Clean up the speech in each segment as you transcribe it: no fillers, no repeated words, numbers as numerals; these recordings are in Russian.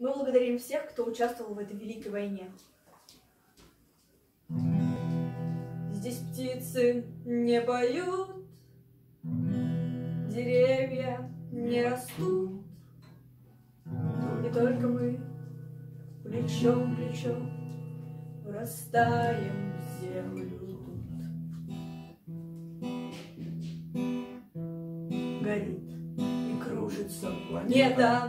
Мы благодарим всех, кто участвовал в этой великой войне. Здесь птицы не поют, деревья не растут, и только мы плечом к плечу врастаем в землю тут. Горит и кружится планета,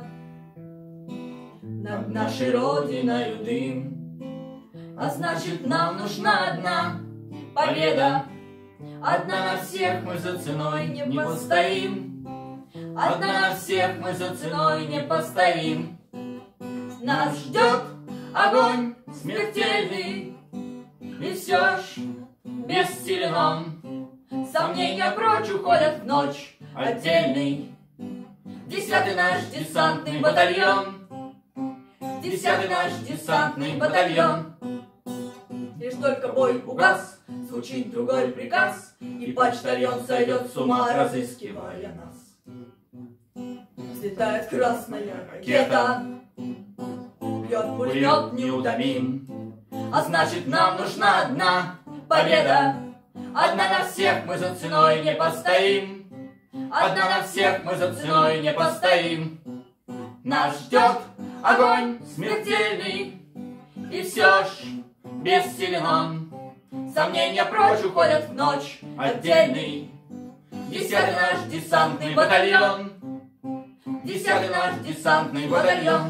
над нашей родиной дым, а значит, нам нужна одна победа. Одна на всех мы за ценой не постоим, одна на всех мы за ценой не постоим. Нас ждет огонь смертельный, и все ж бессилен он. Сомнения прочь уходят в ночь отдельный. 10-й наш десантный батальон, 10-й наш десантный батальон. Лишь только бой угас, звучит другой приказ, и почтальон сойдет с ума, разыскивая нас. Взлетает красная ракета, бьет пулемет неутомим, а значит, нам нужна одна победа. Одна на всех мы за ценой не постоим, одна на всех мы за ценой не постоим. Нас ждет огонь смертельный, и все ж бессилен он. Сомнения прочь уходят в ночь отдельный. 10-й наш десантный батальон, 10-й наш десантный батальон.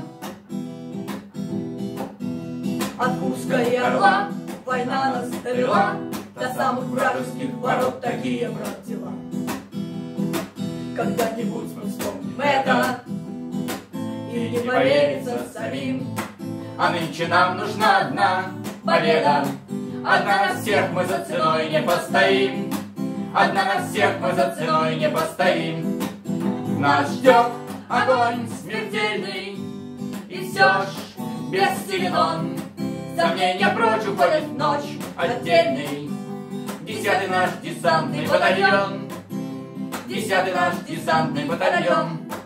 От Курска и Орла война нас довела до самых вражеских ворот. Такие, брат, дела. Когда-нибудь мы вспомним это и не поверится самим. А нынче нам нужна одна победа. Одна на всех мы за ценой не постоим, одна на всех мы за ценой не постоим. Нас ждет огонь смертельный, и все ж бессилен он. Сомнения прочь уходят в ночь отдельный. 10-й наш десантный батальон, 10-й наш десантный батальон.